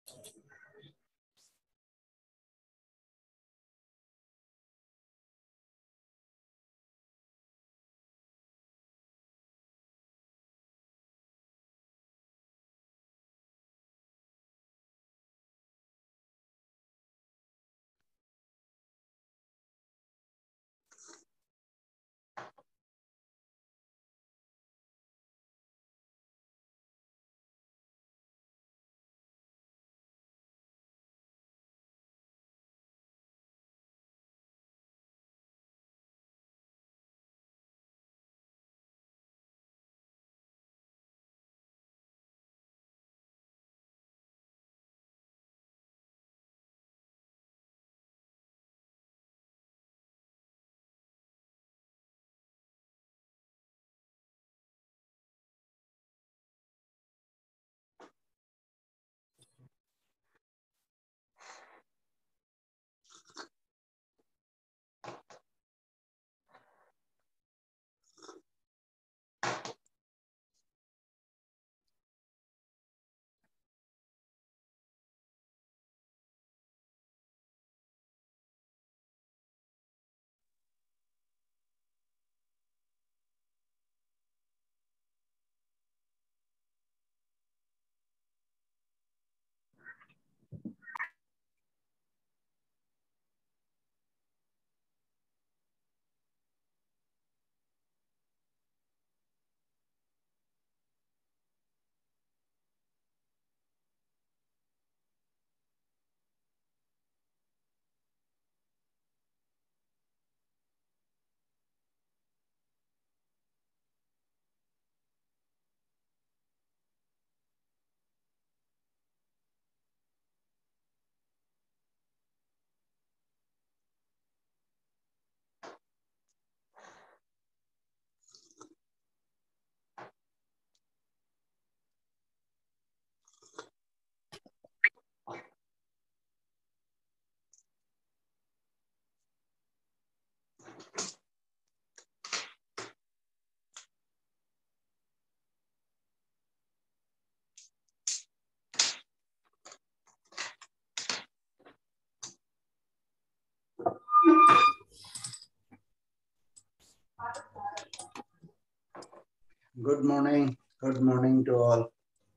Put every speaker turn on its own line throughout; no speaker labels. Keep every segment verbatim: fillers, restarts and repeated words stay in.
Good morning. Good morning to all.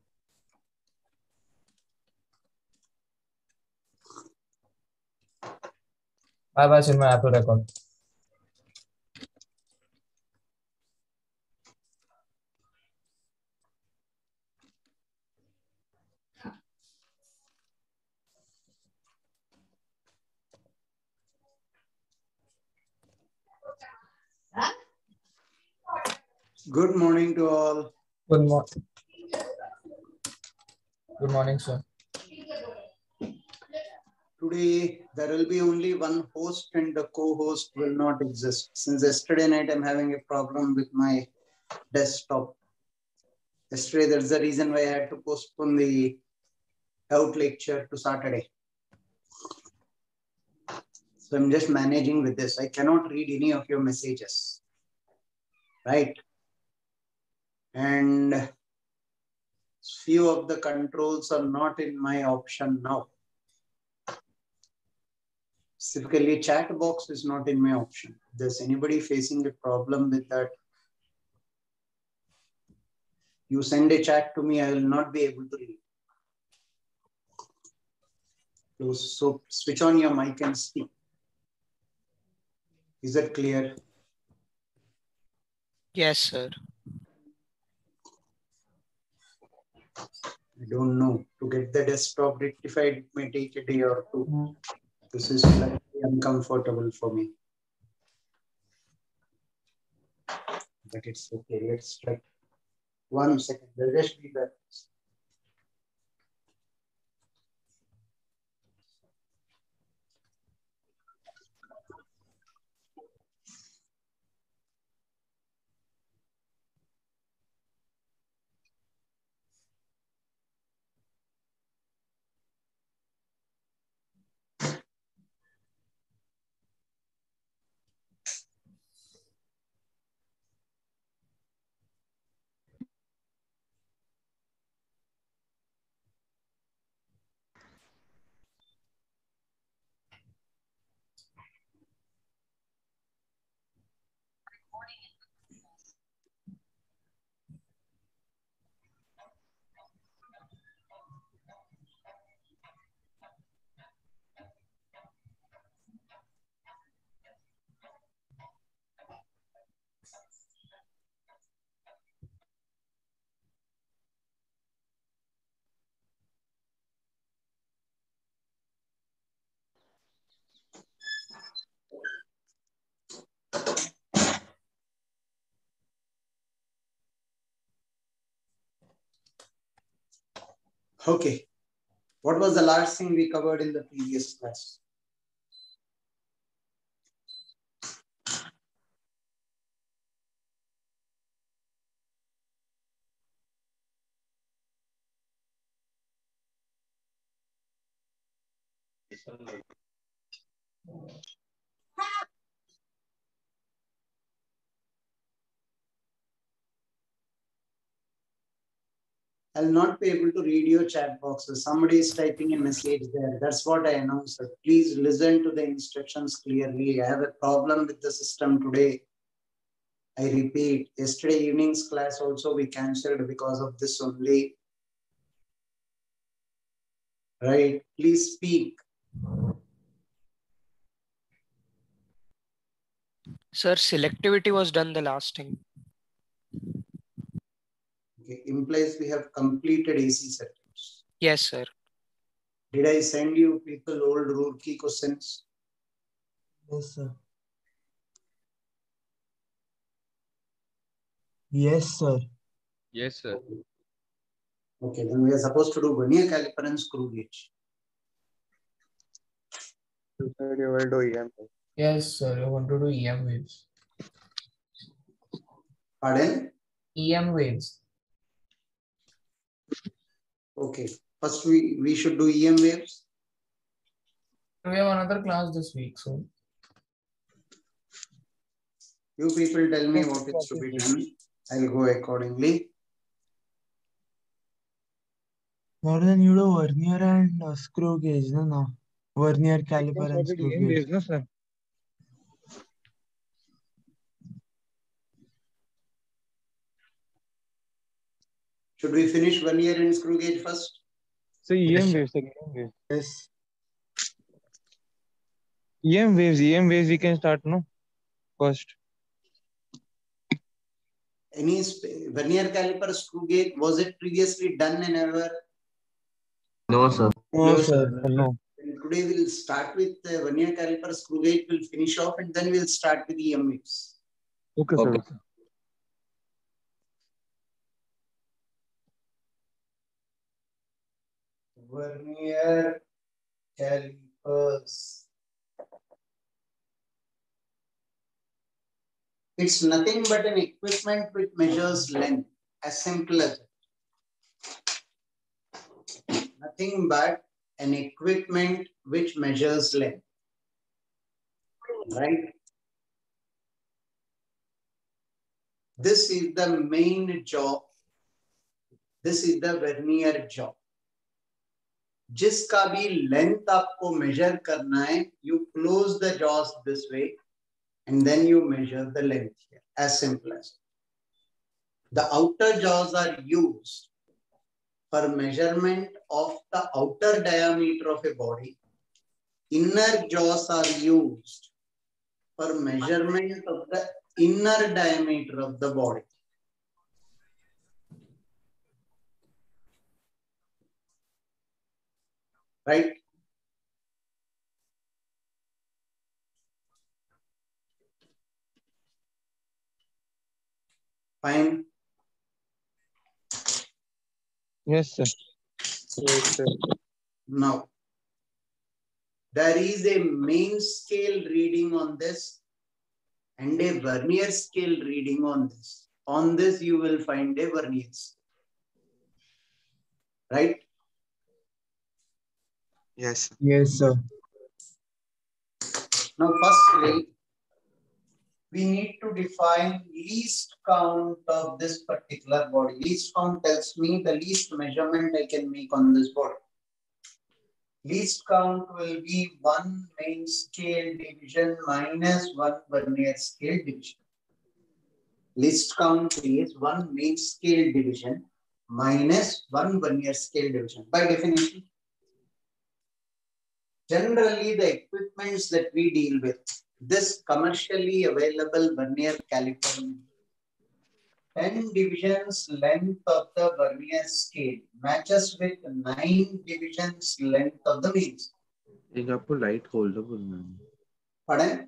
Bye bye, Chinmay. I have to record.
Good morning to all.
Good morning. Good morning, sir.
Today, there will be only one host and the co-host will not exist. Since yesterday night, I'm having a problem with my desktop. Yesterday, that's the reason why I had to postpone the out lecture to Saturday. So I'm just managing with this. I cannot read any of your messages. Right? And few of the controls are not in my option now. Specifically, chat box is not in my option. If there's anybody facing a problem with that, you send a chat to me, I will not be able to read. So, so switch on your mic and speak. Is that clear?
Yes, sir.
I don't know. To get the desktop rectified, it may take a day or two. This is slightly uncomfortable for me. But it's okay. Let's try. One second. There'll just be that. Okay. What was the last thing we covered in the previous class? I'll not be able to read your chat boxes. Somebody is typing a message there. That's what I announced. Please listen to the instructions clearly. I have a problem with the system today. I repeat, yesterday evening's class also we cancelled because of this only. Right? Please speak.
Sir, selectivity was done the last time.
Okay. Implies we have completed A C circuits.
Yes, sir.
Did I send you people old rule key questions?
Yes, sir. Yes, sir.
Yes, sir.
Okay, then we are supposed to do vernier caliper and screw gauge.
You said you will do E M.
Yes, sir. I want to do E M waves.
Pardon?
E M waves.
Okay. First we, we should do E M waves.
We have another class this week, so.
You people tell me what is to be done. I'll go accordingly.
More than you do vernier and uh, screw gauge, no, no. Vernier caliper and screw gauge.
No, sir.
Should we finish vernier and screw gauge first?
So E M
Yes.
waves, sir. E M waves.
Yes.
E M waves, E M waves we can start, no? First.
Any vernier caliper screw gauge, was it previously done and ever?
No, sir.
No,
Yes,
sir.
No.
And today we'll start with uh, vernier caliper screw gauge, we'll finish off and then we'll start with E M waves.
Okay,
Okay.
sir.
Vernier calipers. It's nothing but an equipment which measures length, as simple as it. Nothing but an equipment which measures length. Right? This is the main jaw. This is the vernier jaw. जिसका भी length आपको measure करना है, you close the jaws this way and then you measure the length here, as simple as. The outer jaws are used for measurement of the outer diameter of a body. Inner jaws are used for measurement of the inner diameter of the body. Right? Fine.
Yes, sir. Yes, sir.
Now, there is a main scale reading on this and a vernier scale reading on this. On this, you will find a vernier scale. Right?
Yes.
Yes, sir.
Now, firstly, we need to define least count of this particular body. Least count tells me the least measurement I can make on this body. Least count will be one main scale division minus one vernier scale division. Least count is one main scale division minus one vernier scale division by definition. Generally, the equipments that we deal with, this commercially available vernier caliper, ten divisions length of the vernier scale matches with nine divisions length of the main scale.
एक आपको light खोल दो बोलना है.
Pardon?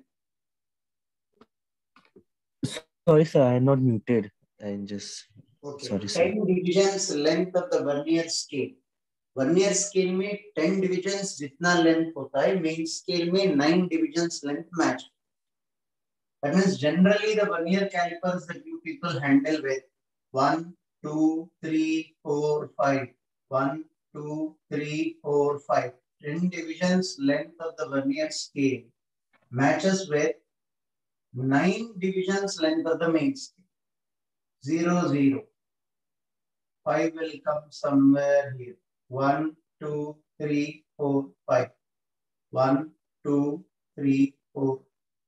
Sorry, sir, I am not muted. I'm just
Okay.
sorry, sir.
ten divisions length of the vernier scale. Vernier scale में ten divisions जितना length होता है, मेन स्केल में nine divisions length match. That means generally the vernier calipers that you people handle with one, two, three, four, five, one, two, three, four, five. ten divisions length of the vernier scale matches with nine divisions length of the main scale. Zero, zero. Five will come somewhere here. One, two, three, four, five. One, two, three, four.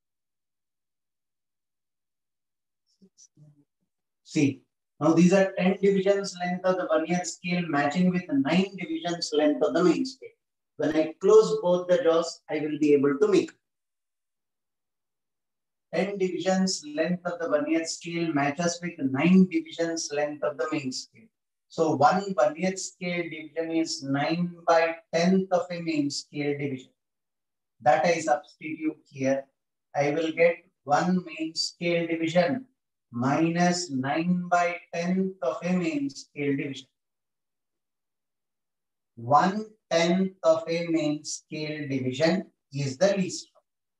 See, now these are ten divisions length of the vernier scale matching with nine divisions length of the main scale. When I close both the jaws, I will be able to make ten divisions length of the vernier scale matches with nine divisions length of the main scale. So one vernier scale division is nine by tenth of a main scale division. That I substitute here. I will get one main scale division minus nine by tenth of a main scale division. one tenth of a main scale division is the least.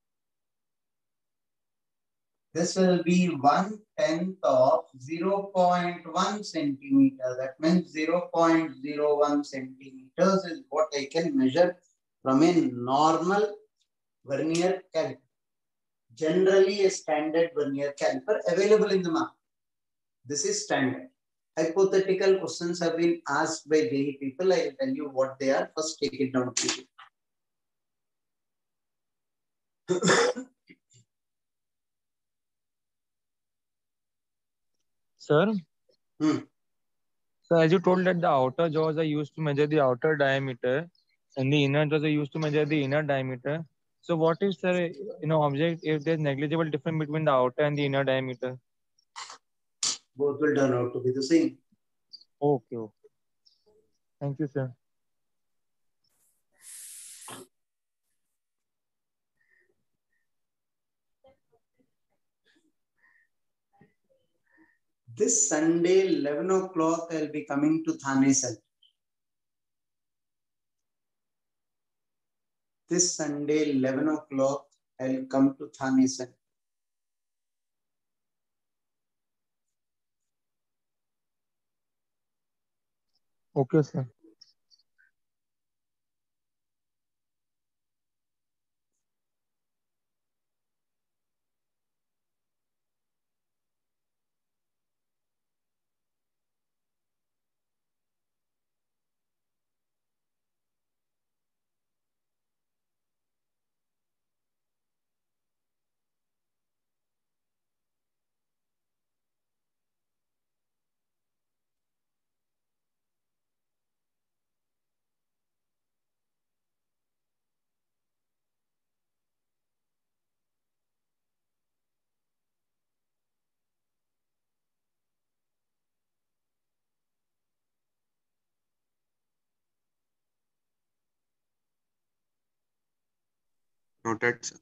This will be one tenth of zero point one centimeter. That means zero point zero one centimeters is what I can measure from a normal vernier caliper. Generally a standard vernier caliper available in the market. This is standard. Hypothetical questions have been asked by J E E people. I will tell you what they are. First take it down, please.
Sir?
Hmm.
So as you told that the outer jaws are used to measure the outer diameter and the inner jaws are used to measure the inner diameter. So what is, sir, you know, object if there's negligible difference between the outer and the inner diameter?
Both will turn out to be the same.
Okay, okay. Thank you, sir.
This Sunday, eleven o'clock, I'll be coming to Thane Center. This Sunday, eleven o'clock, I'll come to Thane Center.
Okay, sir.
Noted, sir.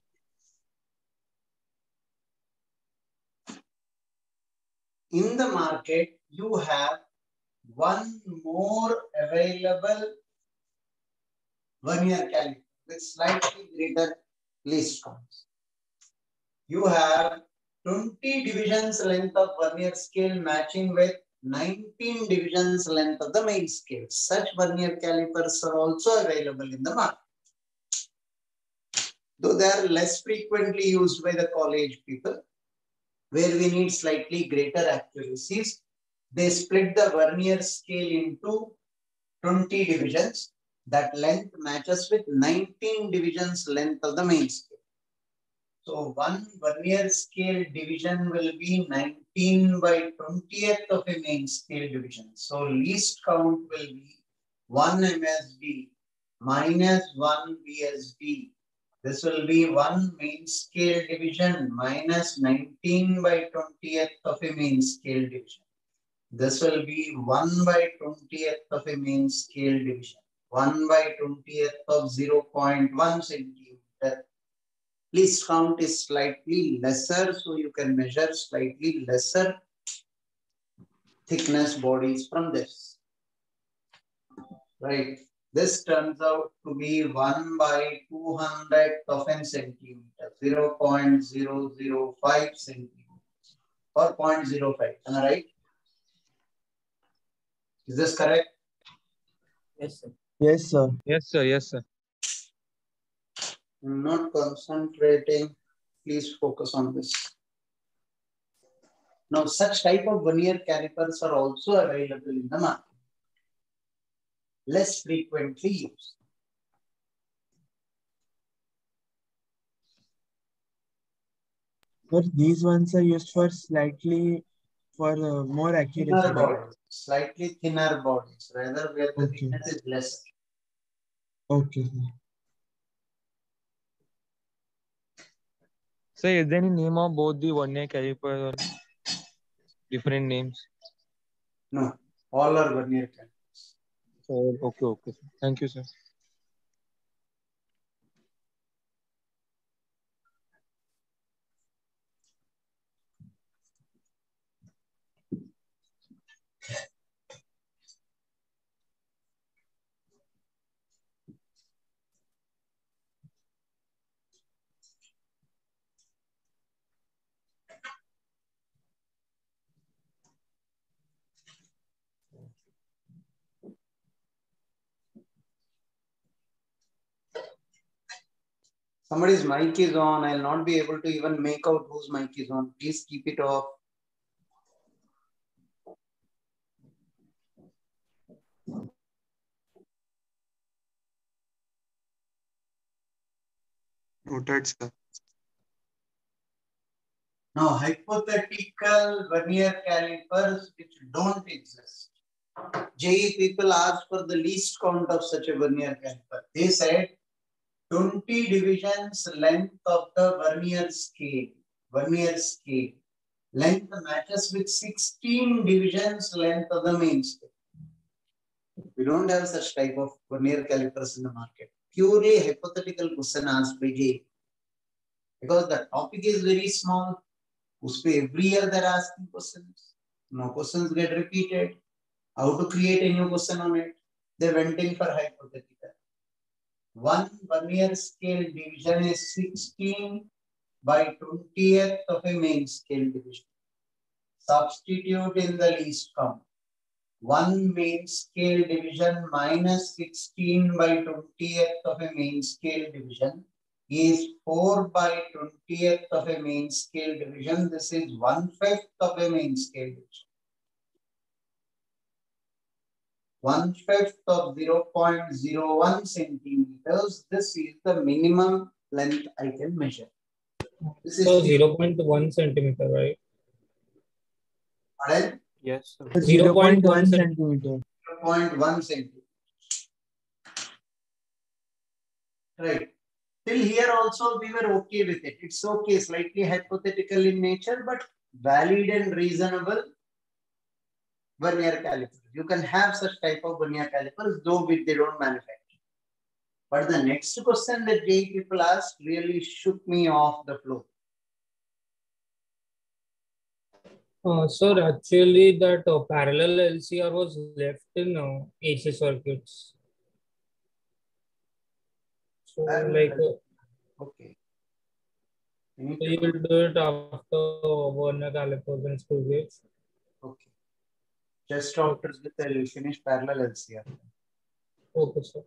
In the market, you have one more available vernier caliper with slightly greater least counts. You have twenty divisions length of vernier scale matching with nineteen divisions length of the main scale. Such vernier calipers are also available in the market. Though they are less frequently used by the college people, where we need slightly greater accuracies, they split the vernier scale into twenty divisions. That length matches with nineteen divisions length of the main scale. So one vernier scale division will be nineteen by twentieth of a main scale division. So least count will be one M S D minus one B S D. This will be one main scale division minus nineteen by twentieth of a main scale division. This will be one by twentieth of a main scale division. one by twentieth of zero point one centimeter. Least count is slightly lesser, so you can measure slightly lesser thickness bodies from this. Right. This turns out to be one by two hundred of an centimeter, zero point zero zero five centimeters or zero point zero five. Am I right? Is this correct?
Yes, sir.
Yes, sir.
Yes, sir. Yes, sir.
I'm not concentrating. Please focus on this. Now, such type of vernier calipers are also available in the market. Less frequently used.
But these ones are used for slightly for uh, more accuracy,
Thinner
right?
bodies, slightly thinner bodies, rather where the
Okay.
thickness is lesser.
Okay.
So is there any name of both the vernier calipers or different names?
No, all are vernier calipers.
Oh, okay, okay. Sir. Thank you, sir.
Somebody's mic is on. I'll not be able to even make out whose mic is on. Please keep it off.
Noted, sir.
Now, hypothetical vernier calipers which don't exist. J E E people asked for the least count of such a vernier caliper. They said twenty divisions length of the vernier scale. Vernier scale. Length matches with sixteen divisions length of the main scale. We don't have such type of vernier calipers in the market. Purely hypothetical question asked by J E E. Because the topic is very small. Every year they're asking questions. No questions get repeated. How to create a new question on it? They went in for hypothetical. One vernier scale division is sixteen by twentieth of a main scale division. Substitute in the least count. One main scale division minus sixteen by twentieth of a main scale division is four by twentieth of a main scale division. This is one fifth of a main scale division. one fifth of zero point zero one centimeters. This is the minimum length I can measure. This is
So zero point one centimeter, right?
zero
Yes, sir.
zero point one
zero point one
centimeter.
point one centimeter. Right. Till here also we were okay with it. It's okay, slightly hypothetical in nature, but valid and reasonable vernier calipers. You can have such type of vernier calipers, though they don't manufacture. But the next question that J E E people asked really shook me off the floor.
Uh, sir, actually, that uh, parallel L C R was left in uh, A C circuits. So,
Parallel
like, uh,
Okay. You need
so
to
you
do
will do it after vernier calipers and screw gauge.
Okay. Just after this, I will finish parallel L C R.
Okay, sir.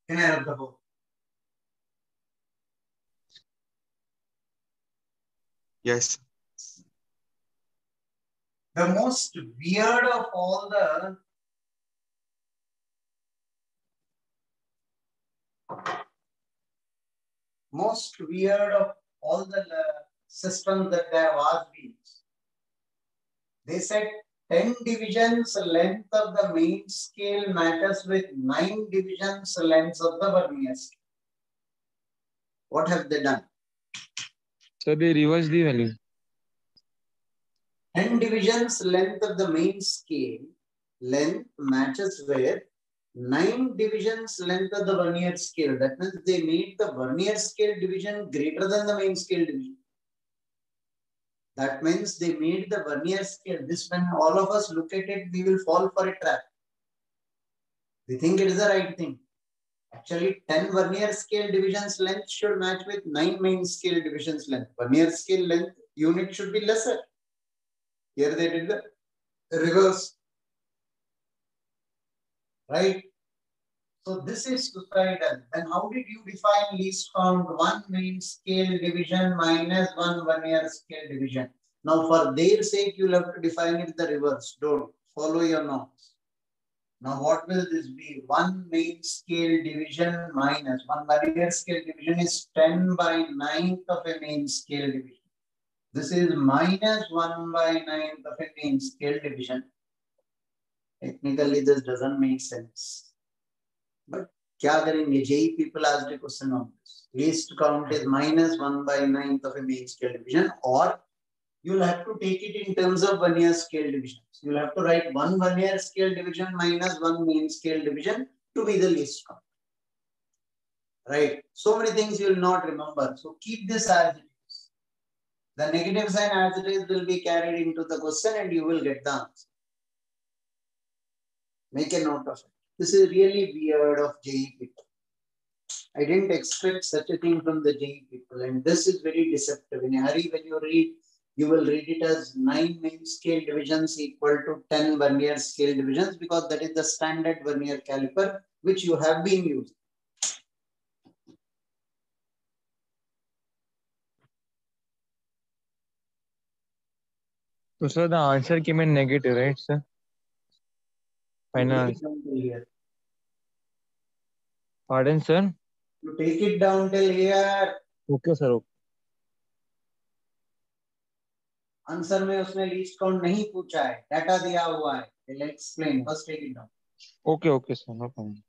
Can I have the book?
Yes.
The most weird of all the most weird of all the uh, systems that they have asked me. They said ten divisions length of the main scale matches with nine divisions length of the vernier scale. What have they done?
So they reverse the value.
ten divisions length of the main scale length matches with nine divisions length of the vernier scale. That means they made the vernier scale division greater than the main scale division. That means they made the vernier scale. This, when all of us look at it, we will fall for a trap. We think it is the right thing. Actually, ten vernier scale divisions length should match with nine main scale divisions length. Vernier scale length unit should be lesser. Here they did the reverse. Right? So this is suicidal. Then how did you define least count? One main scale division minus one vernier scale division. Now for their sake, you'll have to define it the reverse. Don't follow your norms. Now what will this be? One main scale division minus one vernier scale division is ten by ninth of a main scale division. This is minus one by ninth of a main scale division. Technically, this doesn't make sense. But kya karenge? J E E people asked a question on this. Least count is minus one by ninth of a main scale division, or you'll have to take it in terms of vernier scale divisions. You'll have to write one vernier scale division minus one main scale division to be the least count. Right? So many things you will not remember. So keep this as it is. The negative sign as it is will be carried into the question and you will get the answer. Make a note of it. This is really weird of J E E people. I didn't expect such a thing from the J E E people, and this is very deceptive. In a hurry, when you read, you will read it as nine main scale divisions equal to ten vernier scale divisions, because that is the standard vernier caliper which you have been using.
So sir, the answer came in negative, right, sir? Final.
Here.
Pardon, sir?
You take it down till here.
Okay, sir. Okay.
Answer में उसने least count नहीं पूछा है, data दिया हुआ है. I'll explain. First take it down.
Okay, okay, sir. No problem.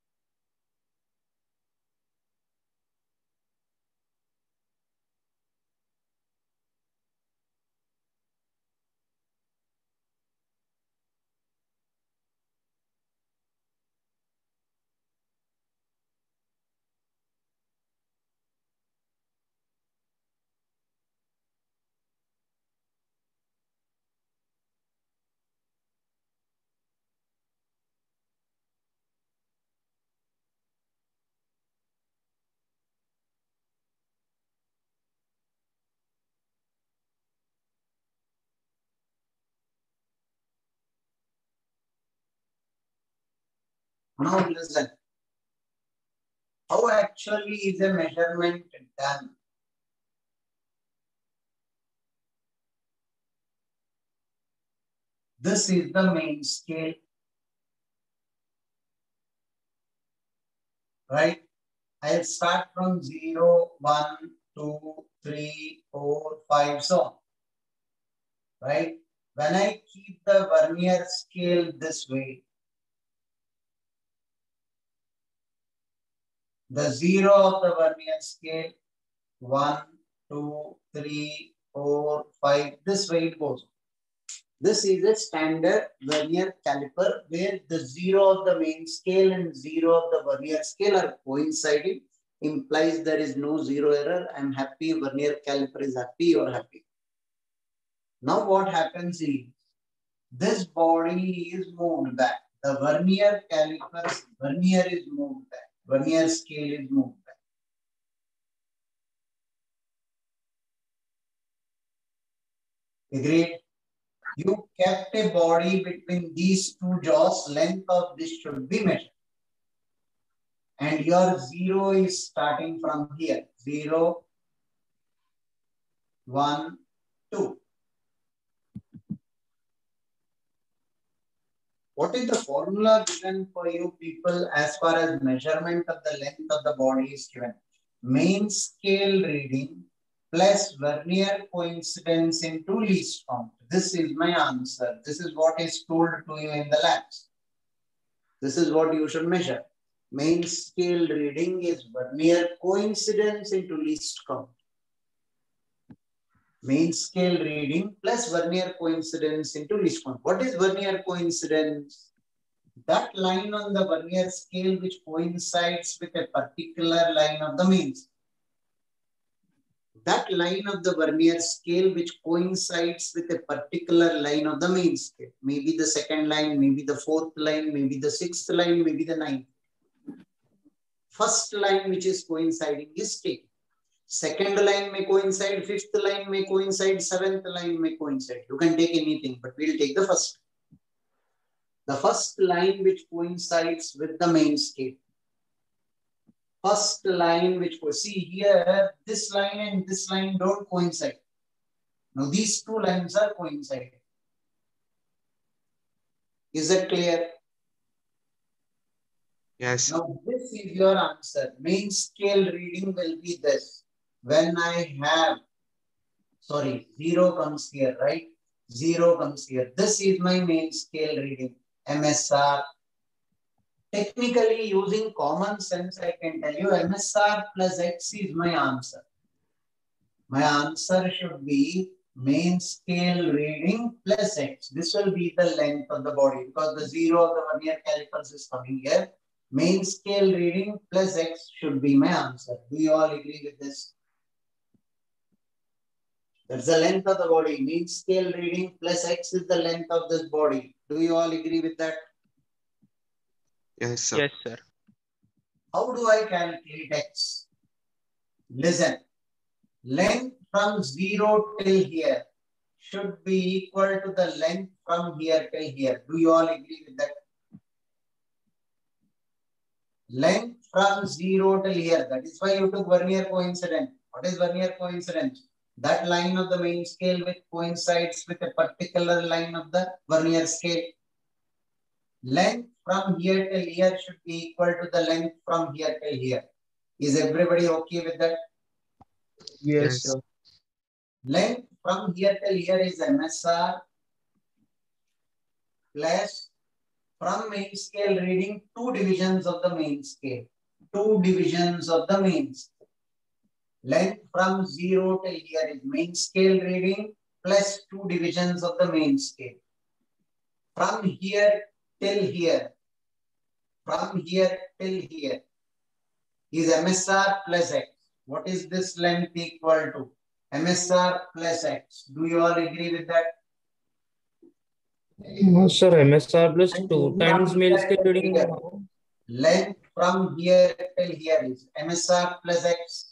Now listen. How actually is a measurement done? This is the main scale. Right? I'll start from zero, one, two, three, four, five, so on. Right? When I keep the vernier scale this way, the zero of the vernier scale, one, two, three, four, five, this way it goes. This is a standard vernier caliper where the zero of the main scale and zero of the vernier scale are coinciding, implies there is no zero error. I'm happy, vernier caliper is happy, you're happy. Now what happens is, this body is moved back. The vernier caliper, vernier is moved back. Vernier scale is moved back. Agreed? You kept a body between these two jaws, length of this should be measured. and your zero is starting from here. Zero, one, two. What is the formula given for you people as far as measurement of the length of the body is given? Main scale reading plus vernier coincidence into least count. This is my answer. This is what is told to you in the labs. This is what you should measure. Main scale reading is vernier coincidence into least count. Main scale reading plus vernier coincidence into least count. What is vernier coincidence? That line on the vernier scale which coincides with a particular line of the main scale. That line of the vernier scale which coincides with a particular line of the main scale. Maybe the second line, maybe the fourth line, maybe the sixth line, maybe the ninth. First line which is coinciding is taken. Second line may coincide, fifth line may coincide, seventh line may coincide. You can take anything, but we'll take the first. The first line which coincides with the main scale. First line which, see here, this line and this line don't coincide. Now these two lines are coinciding. Is that clear?
Yes.
Now this is your answer. Main scale reading will be this. When I have, sorry, zero comes here, right? Zero comes here. This is my main scale reading, M S R. Technically, using common sense, I can tell you M S R plus X is my answer. My answer should be main scale reading plus X. This will be the length of the body because the zero of the vernier calipers is coming here. Main scale reading plus X should be my answer. Do you all agree with this? That's the length of the body. Mean scale reading plus X is the length of this body. Do you all agree with that?
Yes, sir.
Yes, sir.
How do I calculate X? Listen. Length from zero till here should be equal to the length from here till here. Do you all agree with that? Length from zero till here. That is why you took vernier coincidence. What is vernier coincidence? That line of the main scale which coincides with a particular line of the vernier scale. Length from here till here should be equal to the length from here till here. Is everybody okay with that?
Yes, sir.
Length from here till here is M S R plus from main scale reading two divisions of the main scale. Two divisions of the main scale. Length from zero till here is main scale reading plus two divisions of the main scale. From here till here, from here till here is M S R plus X. What is this length equal to? M S R plus X. Do you all agree with that?
No, sir, M S R plus two times main scale reading.
Length from here till here is M S R plus X.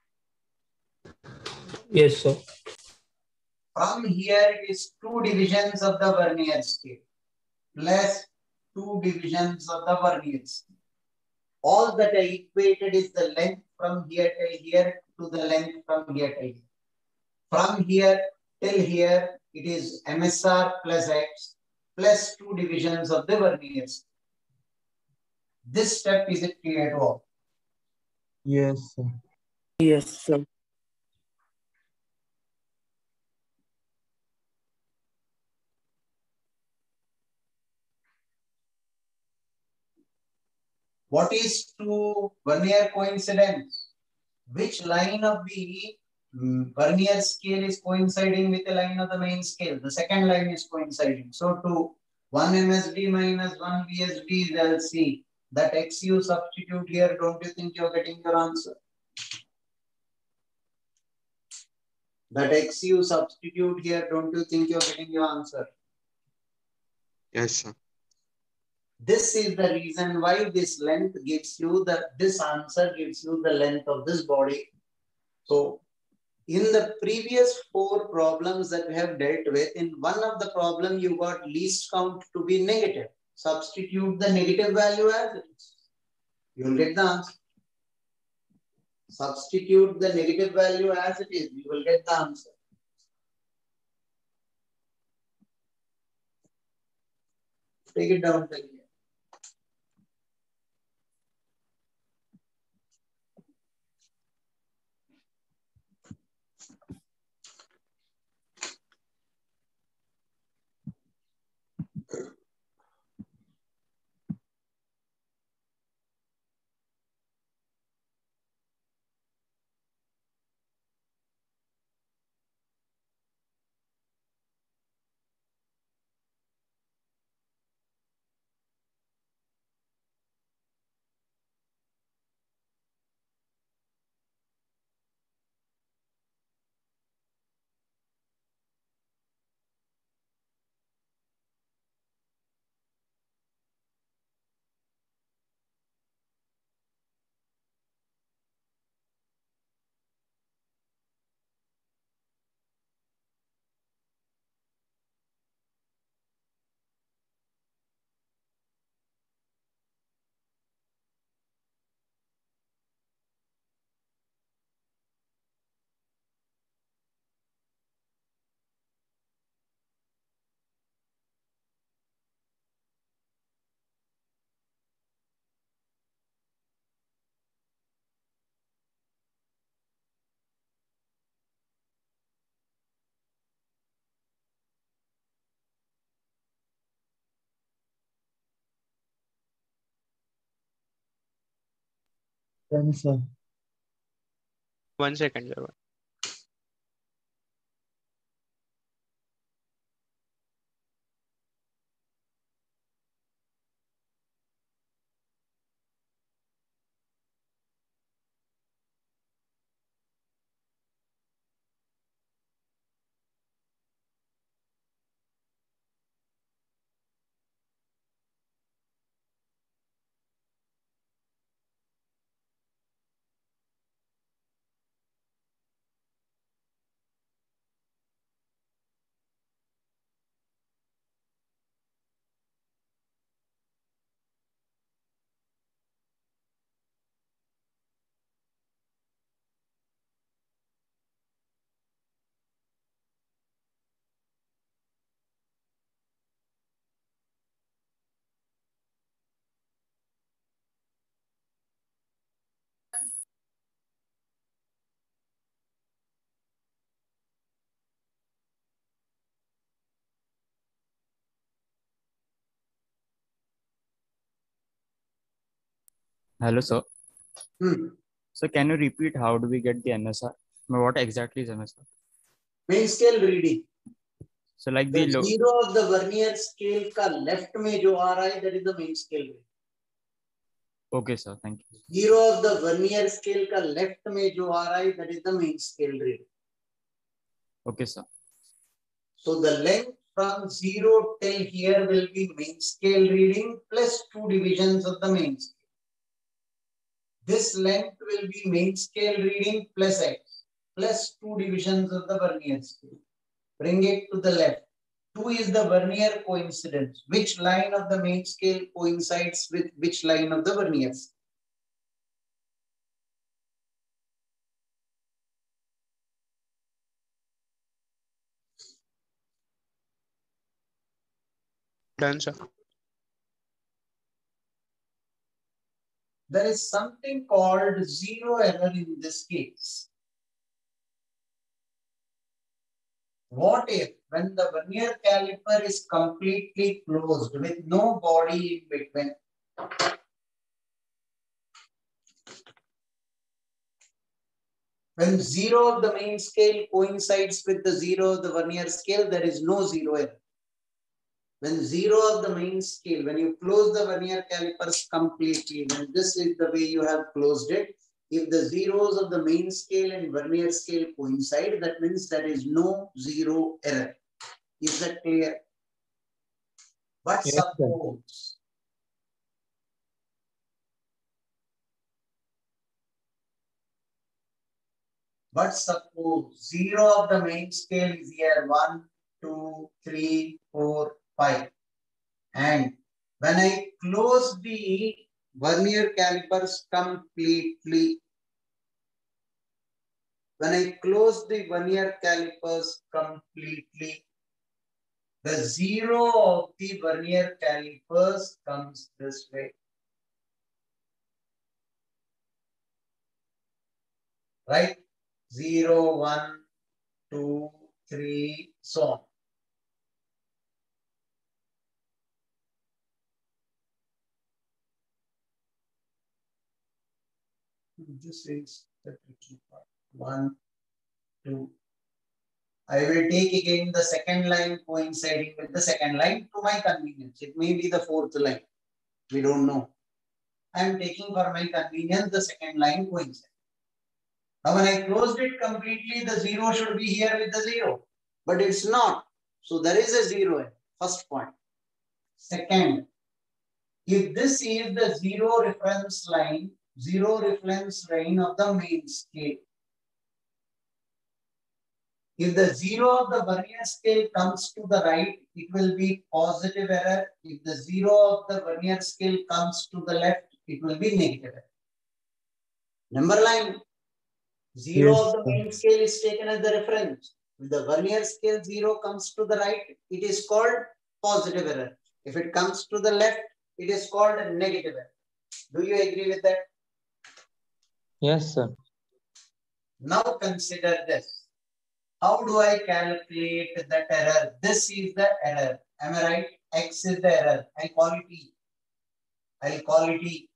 Yes, sir.
From here it is two divisions of the vernier scale plus two divisions of the vernier scale. All that I equated is the length from here till here to the length from here till here. From here till here, it is M S R plus X plus two divisions of the vernier scale. This step is it clear to all?
Yes, sir.
Yes, sir.
What is to vernier coincidence? Which line of the um, vernier scale is coinciding with the line of the main scale? The second line is coinciding. So to one M S D minus one V S D is L C. That X you substitute here, don't you think you're getting your answer? That X you substitute here, don't you think you're getting your answer?
Yes, sir.
This is the reason why this length gives you the, this answer gives you the length of this body. So in the previous four problems that we have dealt with, in one of the problem you got least count to be negative. Substitute the negative value as it is. You will get the answer. Substitute the negative value as it is. You will get the answer. Take it down till here.
Then, sir.
One second, sir.
Hello, sir.
Hmm.
So can you repeat how do we get the M S R? What exactly is M S R?
Main scale reading.
So like
The
the low.
zero of the vernier scale का left में जो आ रहा है, that is the main scale reading.
Okay, sir. Thank you.
Zero of the vernier scale का left में जो आ रहा है, that is the main scale reading.
Okay, sir.
So the length from zero till here will be main scale reading plus two divisions of the main scale. This length will be main scale reading plus x plus two divisions of the vernier scale. Bring it to the left. two is the vernier coincidence. Which line of the main scale coincides with which line of the vernier scale?
Done, sir.
There is something called zero error in this case. What if when the vernier caliper is completely closed with no body in between? When zero of the main scale coincides with the zero of the vernier scale, there is no zero error. When zero of the main scale, when you close the vernier calipers completely, when this is the way you have closed it, if the zeros of the main scale and vernier scale coincide, that means there is no zero error. Is that clear? But
Yes,
suppose But suppose zero of the main scale is here one, two, three, four, five. And when I close the vernier calipers completely. When I close the vernier calipers completely, the zero of the vernier calipers comes this way. Right? Zero, one, two, three, so on. This is the tricky part. One, two. I will take again the second line coinciding with the second line to my convenience. It may be the fourth line. We don't know. I am taking for my convenience the second line coinciding. Now when I closed it completely, the zero should be here with the zero. But it's not. So there is a zero here. First point. Second, if this is the zero reference line, zero reference line of the main scale. If the zero of the vernier scale comes to the right, it will be positive error. If the zero of the vernier scale comes to the left, it will be negative error. Number line, zero
Yes,
of the
sir.
main scale is taken as the reference. If the vernier scale zero comes to the right, it is called positive error. If it comes to the left, it is called a negative error. Do you agree with that?
Yes, sir.
Now consider this. How do I calculate that error? This is the error. Am I right? X is the error. I call it E. I'll call it E.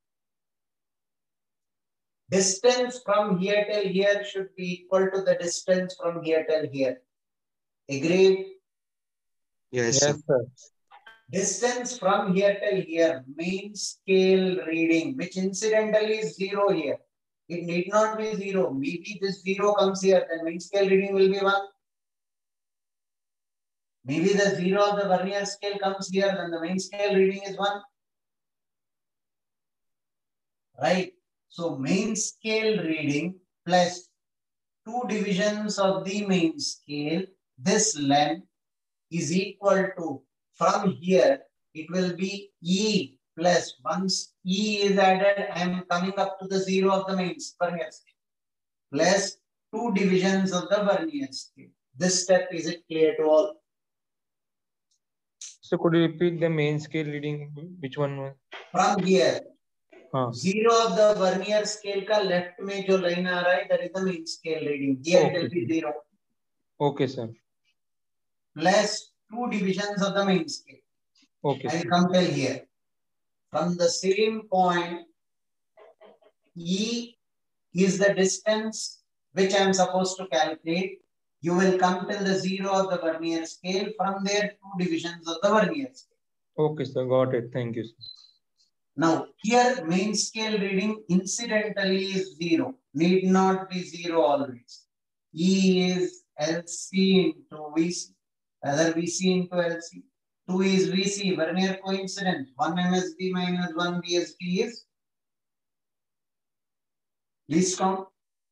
Distance from here till here should be equal to the distance from here till here. Agreed?
Yes,
Yes,
sir.
sir.
Distance from here till here, main scale reading, which incidentally is zero here. It need not be zero. Maybe this zero comes here, then main scale reading will be one. Maybe the zero of the vernier scale comes here, then the main scale reading is one. Right? So main scale reading plus two divisions of the main scale, this length is equal to, from here, it will be E plus, once E is added, I am coming up to the zero of the main vernier scale, plus two divisions of the vernier scale. This step, is it clear to all?
So could you repeat the main scale reading? Which one was?
From here,
Huh.
zero of the vernier scale का left में जो line आ रहा है, that is the main scale reading. Here it will be zero.
Okay, sir.
Plus two divisions of the main scale.
Okay,
I
sir.
will come till here. From the same point, E is the distance which I am supposed to calculate. You will come till the zero of the vernier scale. From there, two divisions of the vernier scale.
Okay, sir. Got it. Thank you, sir.
Now, here main scale reading incidentally is zero. Need not be zero always. E is L C into V C. Rather V C into L C. two is V C, vernier coincident. one M S D minus one B S D is least count.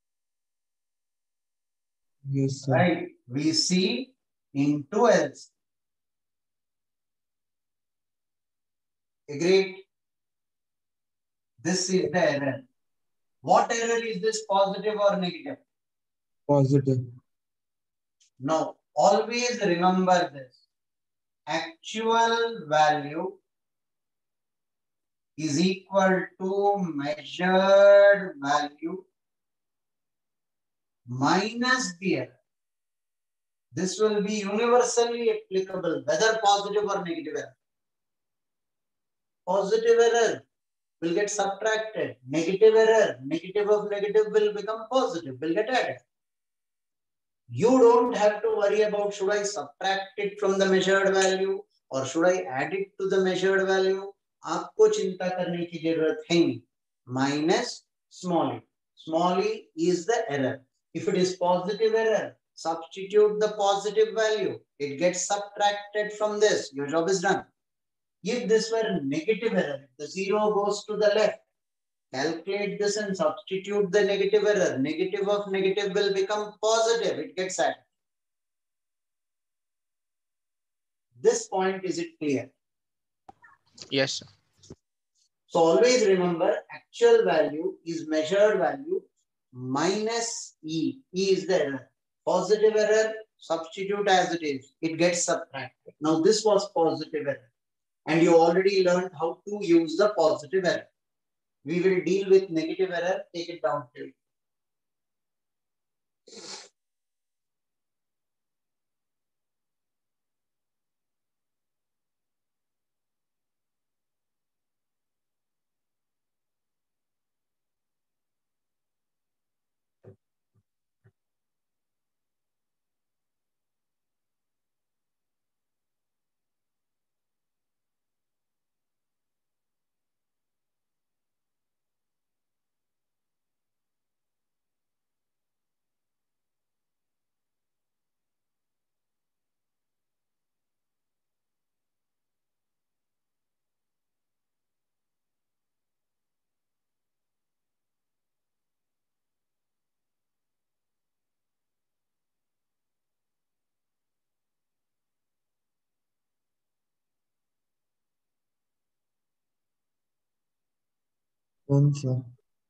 Yes, sir.
Right? V C into L C. Agreed? This is the error. What error is this, positive or negative?
Positive.
Now, always remember this. Actual value is equal to measured value minus the error. This will be universally applicable, whether positive or negative error. Positive error will get subtracted. Negative error, negative of negative will become positive, will get added. You don't have to worry about should I subtract it from the measured value or should I add it to the measured value. आपको चिंता करने की जरूरत है नहीं. Minus small e. Small e is the error. If it is positive error, substitute the positive value. It gets subtracted from this. Your job is done. If this were negative error, the zero goes to the left. Calculate this and substitute the negative error. Negative of negative will become positive. It gets added. This point, is it clear?
Yes, sir.
So always remember, actual value is measured value minus E. E is the error. Positive error, substitute as it is. It gets subtracted. Now this was positive error. And you already learned how to use the positive error. We will deal with negative error. Take it down till.
One, sir.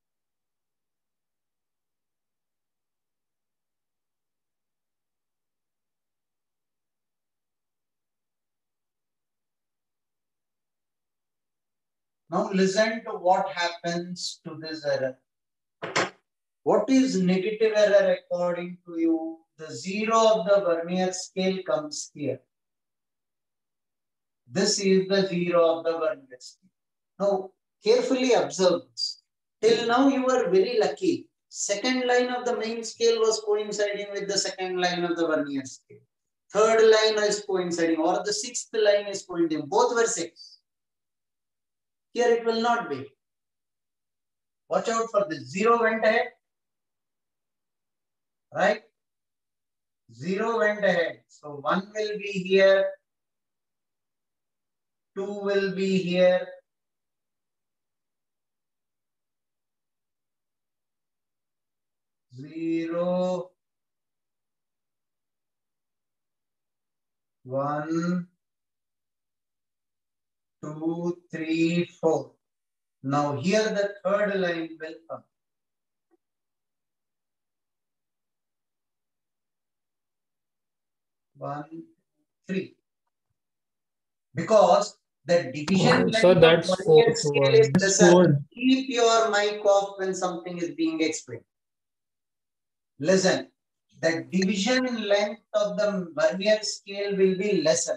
Now listen to what happens to this error. What is negative error according to you? The zero of the vernier scale comes here. This is the zero of the vernier scale. Now carefully observe this. Till now you were very lucky. Second line of the main scale was coinciding with the second line of the vernier scale. Third line is coinciding, or the sixth line is coinciding. Both were six. Here it will not be. Watch out for this. Zero went ahead. Right? Zero went ahead. So one will be here. Two will be here. Zero. One. Two, three, four. Now here the third line will come. One, three. Because the division
Oh,
length
so
of
that's
vernier
fourth
scale is
one.
That's
lesser.
four.
Keep your mic off when something is being explained. Listen, the division length of the vernier scale will be lesser.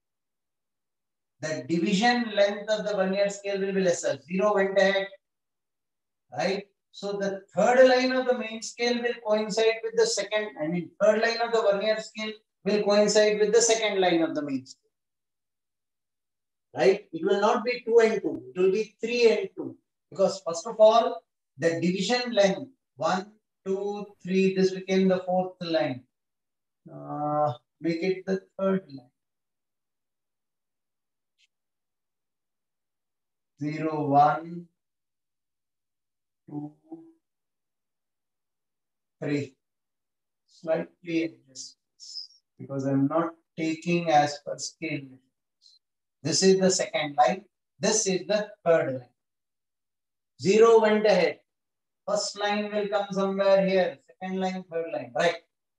The division length of the vernier scale will be lesser. Zero went ahead, right? So the third line of the main scale will coincide with the second, I mean, third line of the vernier scale will coincide with the second line of the main scale. Right? It will not be two and two. It will be three and two. Because first of all, the division length, one, two, three, this became the fourth line. Uh, make it the third line. Zero, one, two, three. Slightly adjust because I'm not taking as per scale. This is the second line. This is the third line. Zero went ahead. First line will come somewhere here. Second line, third line. Right.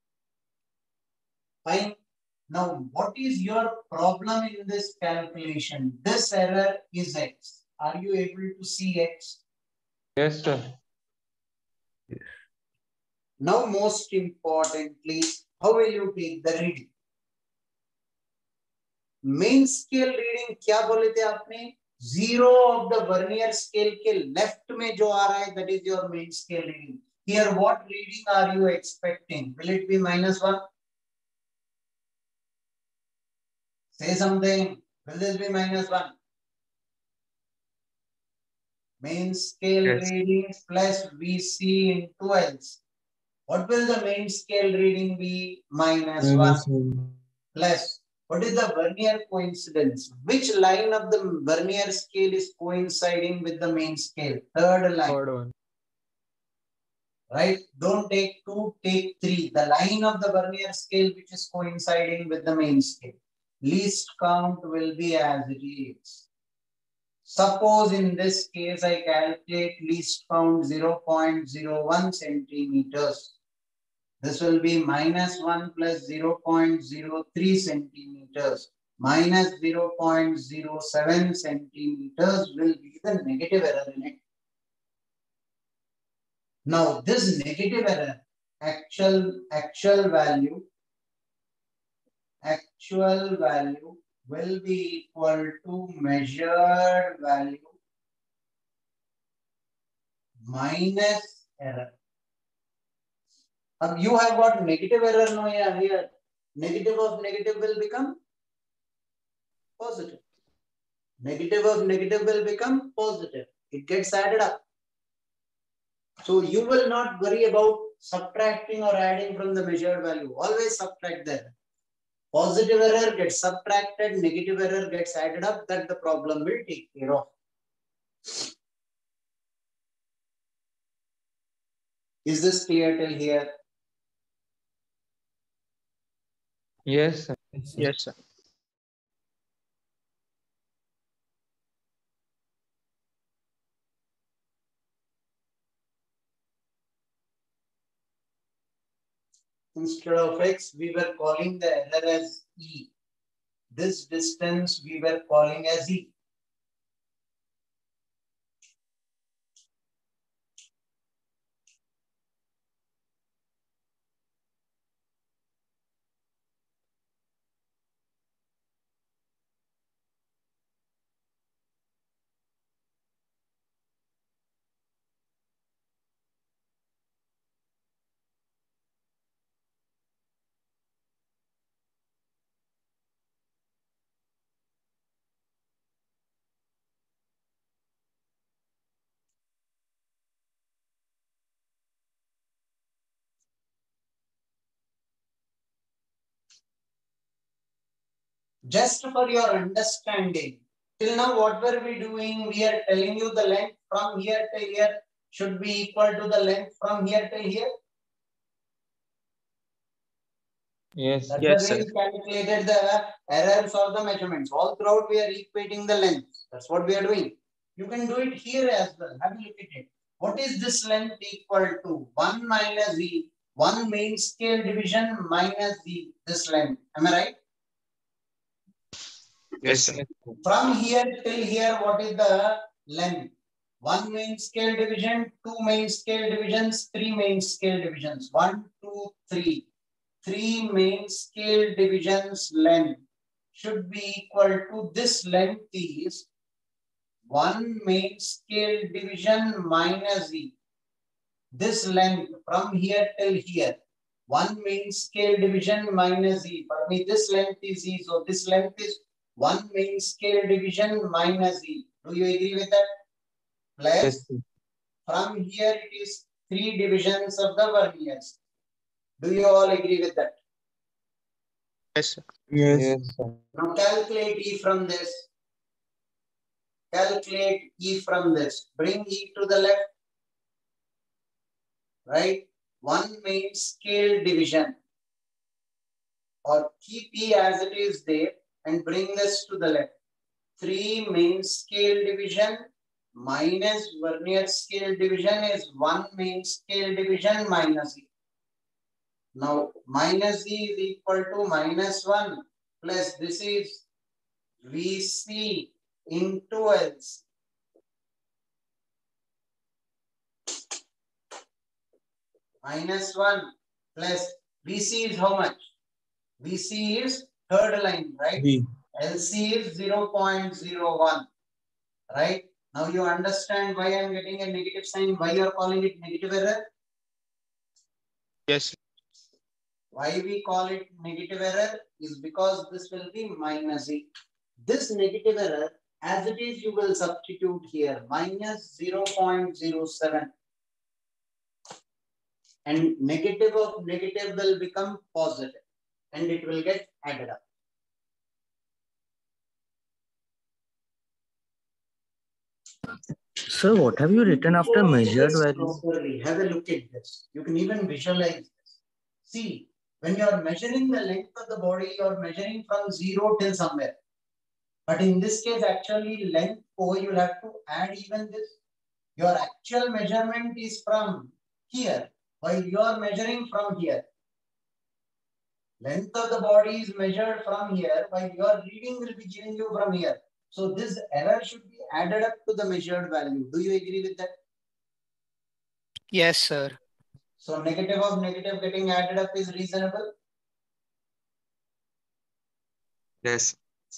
Fine. Now, what is your problem in this calculation? This error is X. Are you able to see X?
Yes, sir.
Now, most importantly, how will you take the reading? Main scale reading क्या बोले थे आपने? Zero of the vernier scale के left में जो आ रहा है, that is your main scale reading. Here, what reading are you expecting? Will it be minus one? Say something. Will this be minus one? Main scale
Yes.
reading plus V C into L's. What will the main scale reading be? Minus
Minus
one.
one.
Plus, what is the vernier coincidence? Which line of the vernier scale is coinciding with the main scale? Third line.
Third one.
Right? Don't take two, take three. The line of the vernier scale which is coinciding with the main scale. Least count will be as it is. Suppose in this case I calculate least count zero point zero one centimeters. This will be minus one plus zero point zero three centimeters minus zero point zero seven centimeters will be the negative error in it. Now this negative error, actual, actual value, actual value will be equal to measured value minus error. Now you have got negative error now here, here. Negative of negative will become positive. Negative of negative will become positive. It gets added up. So you will not worry about subtracting or adding from the measured value. Always subtract there. Positive error gets subtracted, negative error gets added up, that the problem will take care of. Is this clear till here?
Yes, sir.
Yes, sir.
Instead of x, we were calling the error as E. This distance we were calling as E. Just for your understanding, till now what were we doing? We are telling you the length from here till here should be equal to the length from here till here.
Yes.
That's
Yes,
the way
sir.
we calculated the errors or the measurements. All throughout we are equating the length. That's what we are doing. You can do it here as well. Have a look at it. What is this length equal to? one minus E. one main scale division minus E. This length. Am I right?
Yes, sir.
From here till here, what is the length? One main scale division, two main scale divisions, three main scale divisions. One, two, three. Three main scale divisions length should be equal to this length is one main scale division minus E. This length from here till here. One main scale division minus E. For me, this length is E. So this length is one main scale division minus E. Do you agree with that? Plus,
Yes.
from here it is three divisions of the verniers. Do you all agree with that?
Yes, sir.
Yes.
Yes, sir.
Now calculate E from this. Calculate E from this. Bring E to the left. Right? One main scale division. Or keep E as it is there and bring this to the left. Three main scale division minus vernier scale division is one main scale division minus E. Now minus E is equal to minus one plus this is V C into L C. Minus one plus V C is how much? V C is third line, right?
Three.
L C is zero point zero one, right? Now you understand why I am getting a negative sign, why you are calling it negative error?
Yes, sir.
Why we call it negative error is because this will be minus E. This negative error, as it is, you will substitute here, minus zero point zero seven. And negative of negative will become positive and it will get added up.
Sir, what have you written after measured values?
Properly. Have a look at this. You can even visualize this. See, when you are measuring the length of the body, you are measuring from zero till somewhere. But in this case, actually length O, you'll have to add even this. Your actual measurement is from here, while you are measuring from here. Length of the body is measured from here, while your reading will be giving you from here. So this error should be added up to the measured value. Do you agree with that?
Yes, sir.
So negative of negative getting added up is reasonable?
Yes.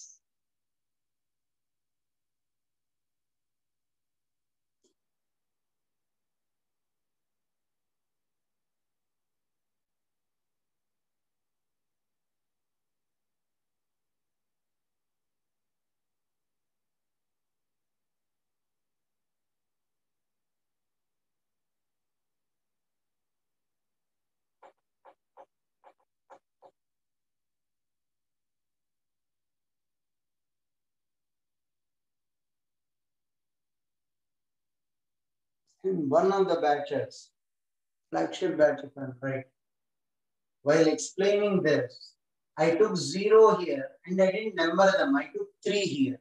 In one of the batches, flagship batch, if I'm right, while explaining this, I took zero here and I didn't number them. I took three here.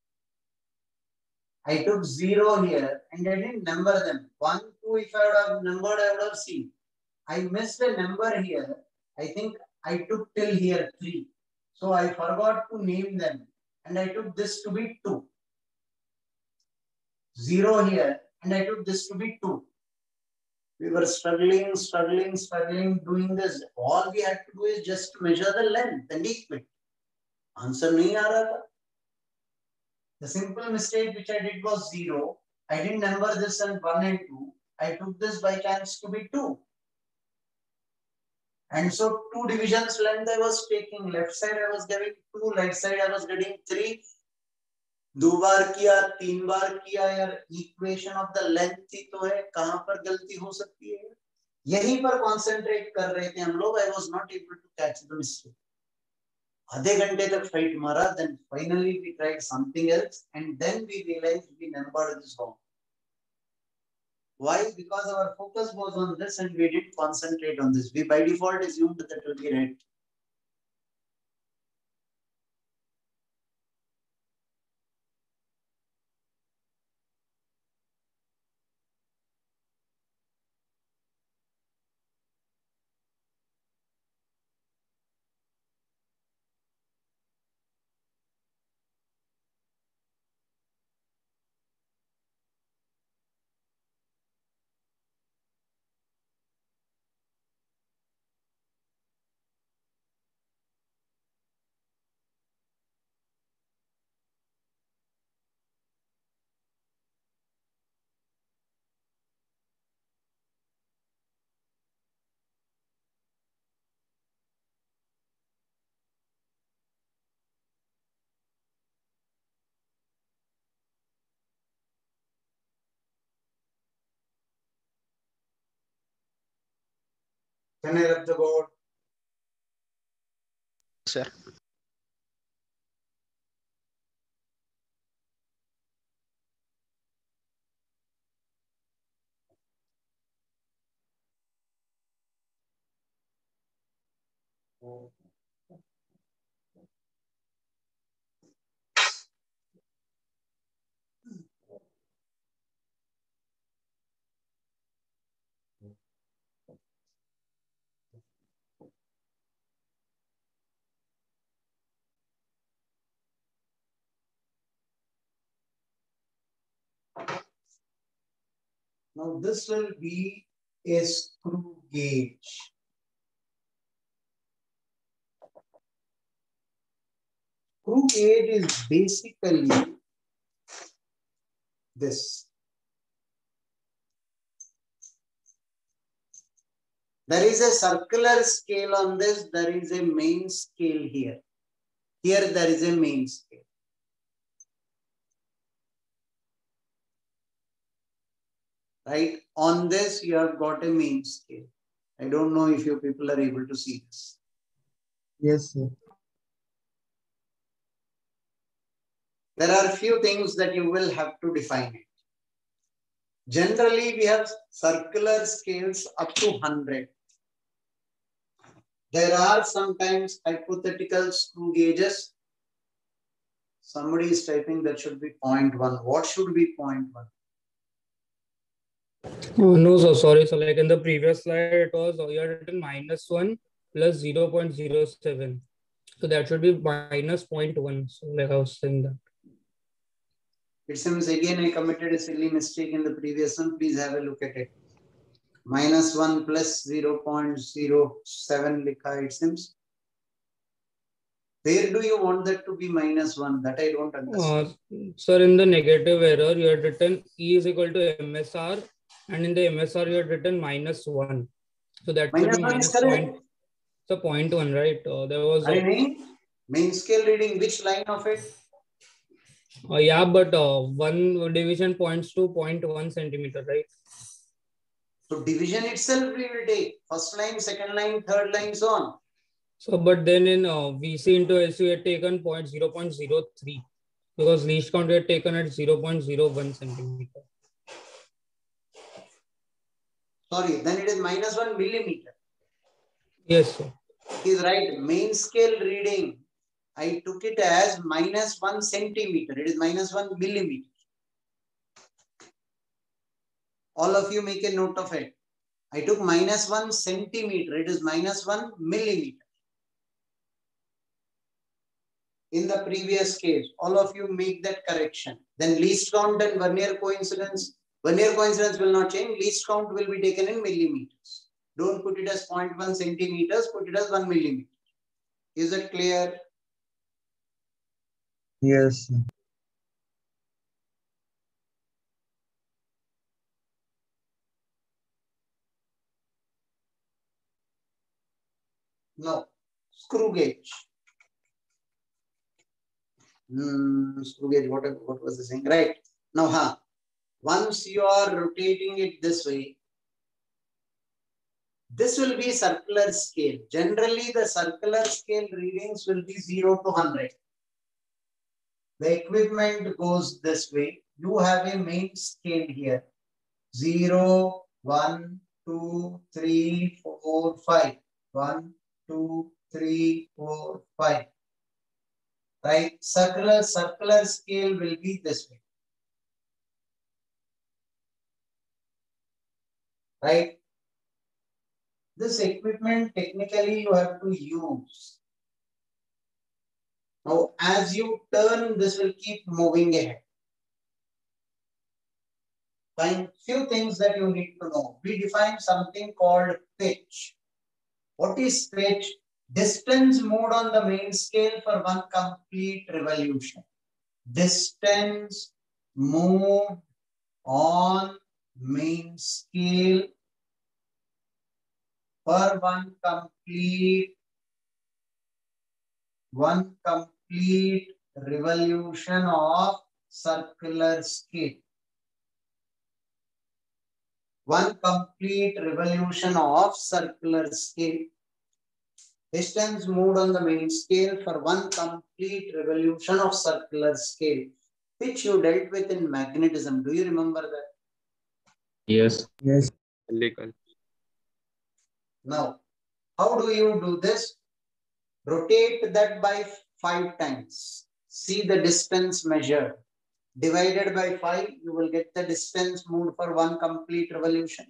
I took zero here and I didn't number them. One, two, if I would have numbered, I would have seen. I missed a number here. I think I took till here three. So I forgot to name them. And I took this to be two. Zero here and I took this to be two. We were struggling, struggling, struggling, doing this. All we had to do is just measure the length and equate. Answer nahi aa raha tha. The simple mistake which I did was zero. I didn't number this and one and two. I took this by chance to be two. And so two divisions length I was taking. Left side I was getting two, right side I was getting three. दो बार किया, तीन बार किया यार, equation of the length ही तो है, कहां पर गलती हो सकती है? यहीं पर कॉन्सेंट्रेट कर रहे थे हम लोग. I was not able to catch the mistake. आधे घंटे तक फाइट मारा, then finally we tried something else and then we realised we numbered this wrong. Why? Because our focus was on this and we didn't concentrate on this. We by default assumed that it will be right. Can I rub the board?
Sir.
Now this will be a screw gauge. Screw gauge is basically this. There is a circular scale on this. There is a main scale here. Here there is a main scale. Right? On this you have got a main scale. I don't know if you people are able to see this.
Yes, sir.
There are few things that you will have to define it. Generally, we have circular scales up to one hundred. There are sometimes hypothetical screw gauges. Somebody is typing that should be zero point one. What should be zero point one?
Oh, no, so sorry. So like in the previous slide, it was you had written minus one plus zero point zero seven. So that should be minus zero point one. So like I was saying that.
It seems again I committed a silly mistake in the previous one. Please have a look at it. Minus one plus zero point zero seven likha, it seems. Where do you want that to be minus one? That I don't understand.
Uh, sir, in the negative error, you had written E is equal to M S R, and in the M S R, you had written minus one. So that
Minus
should be
one
minus
is correct.
point. So point one, right? Uh, there was.
Are
A,
main, main scale reading, which line of it?
uh, yeah, but uh, one division points to zero point one centimeter, right?
So division itself we will take. First line, second line, third line, so on.
So, but then in uh, V C into S U, we had taken point zero point zero three because least count we had taken at zero point zero one centimeter.
Sorry, then it is minus one millimeter.
Yes, sir.
He is right. Main scale reading, I took it as minus one centimeter. It is minus one millimeter. All of you make a note of it. I took minus one centimeter. It is minus one millimeter. In the previous case, all of you make that correction. Then least count and vernier coincidence. Vernier coincidence will not change. Least count will be taken in millimeters. Don't put it as zero point one centimeters. Put it as one millimeter. Is it clear?
Yes.
No. Screw gauge. Hmm, screw gauge, what, what was the saying? Right. Now, huh, once you are rotating it this way, this will be circular scale. Generally, the circular scale readings will be zero to one hundred. The equipment goes this way. You have a main scale here. zero, one, two, three, four, five. one, two, three, four, five. Right? Circular, circular scale will be this way. Right? This equipment technically you have to use. Now, as you turn, this will keep moving ahead. Fine. Few things that you need to know. We define something called pitch. What is pitch? Distance moved on the main scale for one complete revolution. Distance moved on main scale for one complete one complete revolution of circular scale. One complete revolution of circular scale. Distance moved on the main scale for one complete revolution of circular scale, which you dealt with in magnetism. Do you remember that?
Yes.
Yes.
Legal.
Now, how do you do this? Rotate that by five times. See the distance measured. Divided by five, you will get the distance moved for one complete revolution.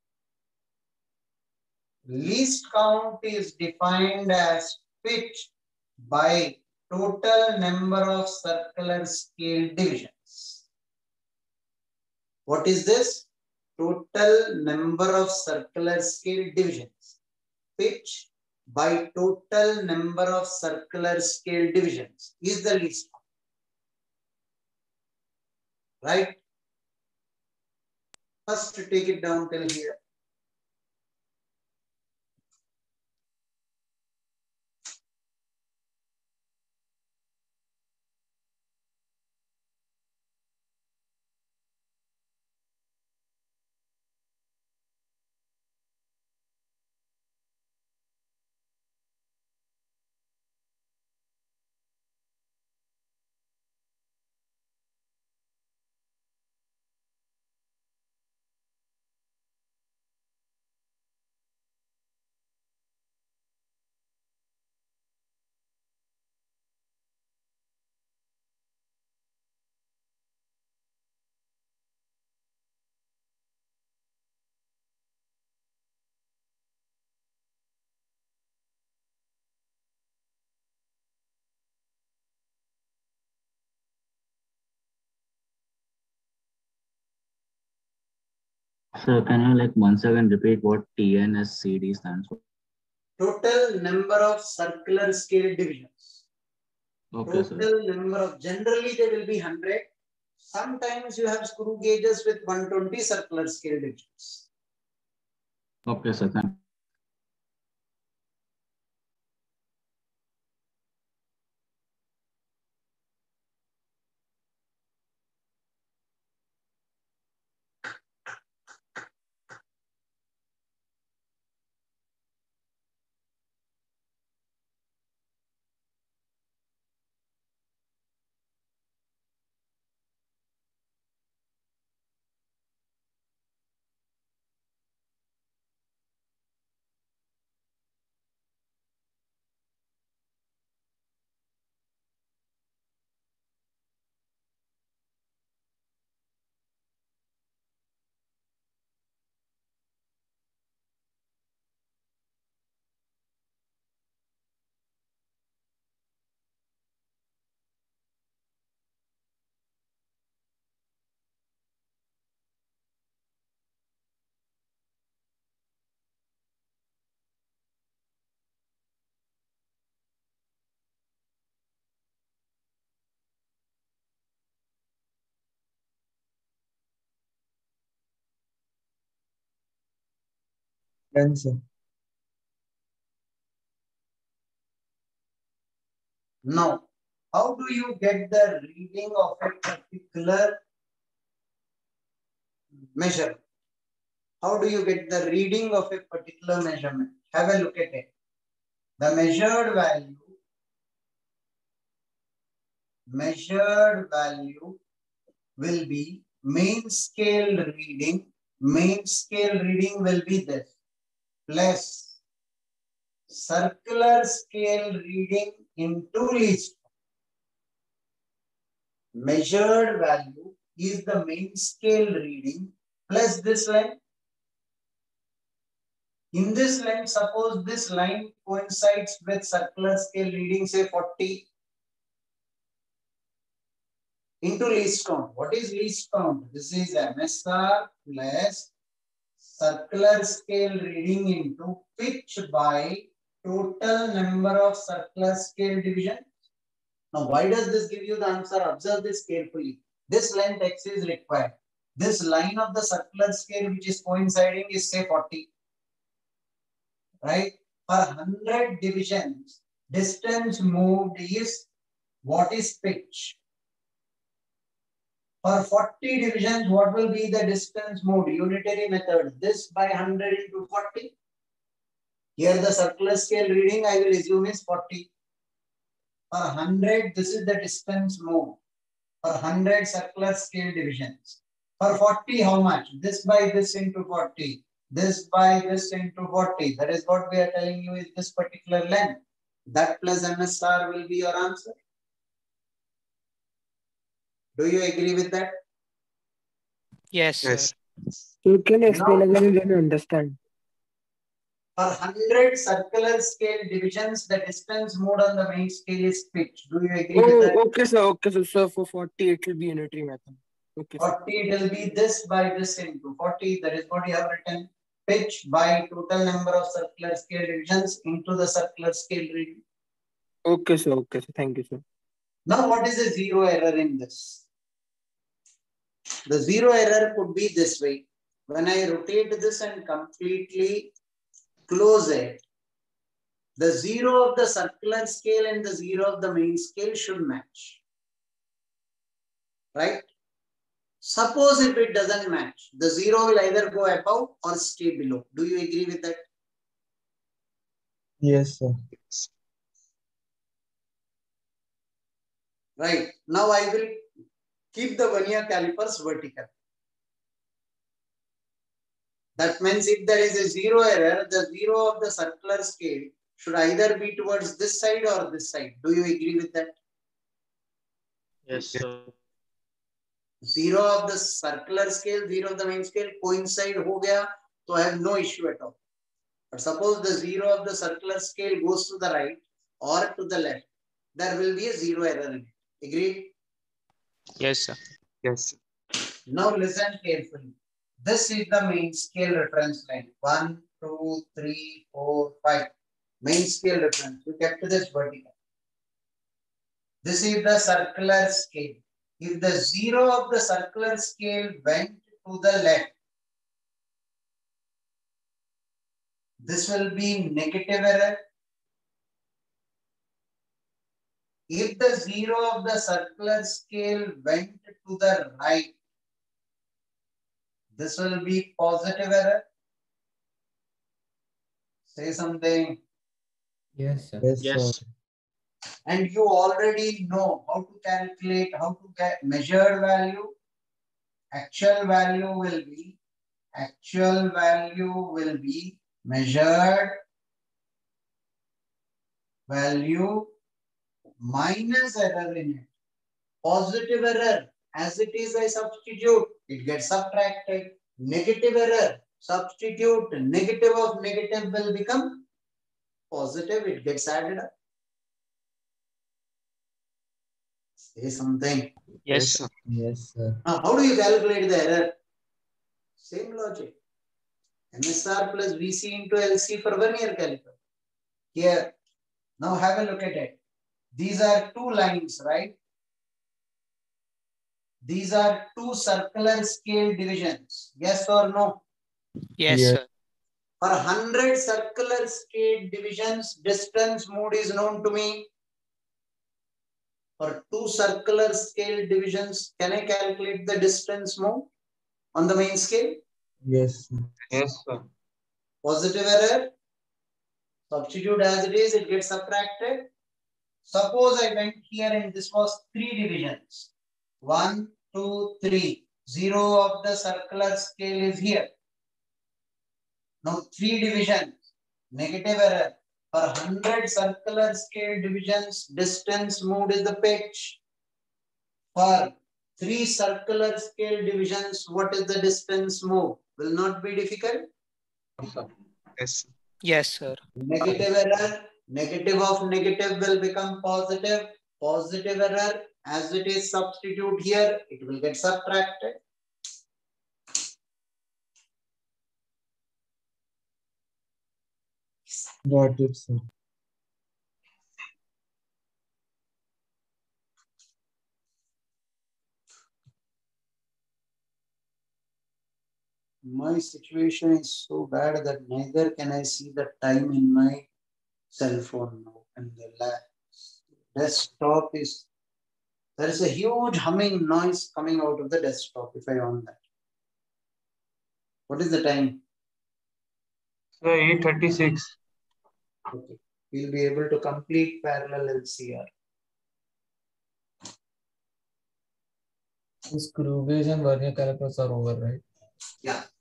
Least count is defined as pitch by total number of circular scale divisions. What is this? Total number of circular scale divisions. Pitch by total number of circular scale divisions is the least count. Right? First, take it down till here.
So can you like once again repeat what T N S C D stands for?
Total number of circular scale divisions.
Okay,
Total
sir.
number of, generally they will be one hundred. Sometimes you have screw gauges with one hundred twenty circular scale divisions.
Okay, sir. Thank
Done, sir.
Now, how do you get the reading of a particular measure? How do you get the reading of a particular measurement? Have a look at it. The measured value, measured value will be main scale reading. Main scale reading will be this, plus circular scale reading into least. Measured value is the main scale reading plus this line. In this line, suppose this line coincides with circular scale reading, say forty, into least count. What is least count? This is M S R plus circular scale reading into pitch by total number of circular scale divisions. Now, why does this give you the answer? Observe this carefully. This length X is required. This line of the circular scale which is coinciding is say forty. Right? For one hundred divisions, distance moved is what is pitch? For forty divisions, what will be the distance moved? Unitary method. This by one hundred into forty. Here the circular scale reading I will assume is forty. For one hundred, this is the distance moved. For one hundred circular scale divisions. For forty, how much? This by this into forty. This by this into forty. That is what we are telling you is this particular length. That plus M S R will be your answer. Do you agree with that?
Yes, sir.
Yes.
You can explain
Now,
again, we didn't understand.
for one hundred circular scale divisions, the distance moved on the main scale is pitch. Do you agree with that?
Oh, okay, sir. Okay, sir. So for forty, it will be unitary method. Okay, sir.
forty, it will be this by this into forty. That is what you have written. Pitch by total number of circular scale divisions into the circular scale reading.
Okay, sir. Okay, sir. Thank you, sir.
Now, what is the zero error in this? The zero error could be this way. When I rotate this and completely close it, the zero of the circular scale and the zero of the main scale should match. Right? Suppose if it doesn't match, the zero will either go above or stay below. Do you agree with that?
Yes, sir.
Right. Now I will keep the vernier calipers vertical. That means if there is a zero error, the zero of the circular scale should either be towards this side or this side. Do you agree with that?
Yes, sir.
Zero of the circular scale, zero of the main scale coincide ho gaya, so I have no issue at all. But suppose the zero of the circular scale goes to the right or to the left, there will be a zero error in it. Agreed?
Yes, sir.
Yes.
Now listen carefully. This is the main scale reference line. One, two, three, four, five. Main scale reference. We get to this vertical. This is the circular scale. If the zero of the circular scale went to the left, this will be negative error. If the zero of the circular scale went to the right, this will be positive error. Say something.
Yes, sir.
Yes,
Yes.
sir.
And you already know how to calculate, how to get measured value. Actual value will be, actual value will be measured value minus error in it. Positive error, as it is, I substitute, it gets subtracted. Negative error, substitute, negative of negative will become positive, it gets added up. Say something.
Yes, sir.
Yes, sir.
Now, how do you calculate the error? Same logic. M S R plus V C into L C for vernier caliper. Here, now have a look at it. These are two lines, right? These are two circular scale divisions. Yes or no?
Yes,
Yes.
sir.
For one hundred circular scale divisions, distance mode is known to me. For two circular scale divisions, can I calculate the distance mode on the main scale?
Yes, sir.
Yes, sir.
Positive error. Substitute as it is, it gets subtracted. Suppose I went here and this was three divisions. One, two, three. Zero of the circular scale is here. Now three divisions. Negative error. For one hundred circular scale divisions, distance moved is the pitch. For three circular scale divisions, what is the distance moved? Will not be difficult.
Yes.
Yes, sir.
Negative error, negative of negative will become positive. Positive error, as it is substitute here, it will get subtracted.
Got it, sir.
My situation is so bad that neither can I see the time in my cell phone now. And the desktop is, there is a huge humming noise coming out of the desktop if I on that. What is the time?
Sir, eight thirty-six.
Okay. We'll be able to complete parallel L C R.
Screw gauge and vernier calipers are over, right?
Yeah.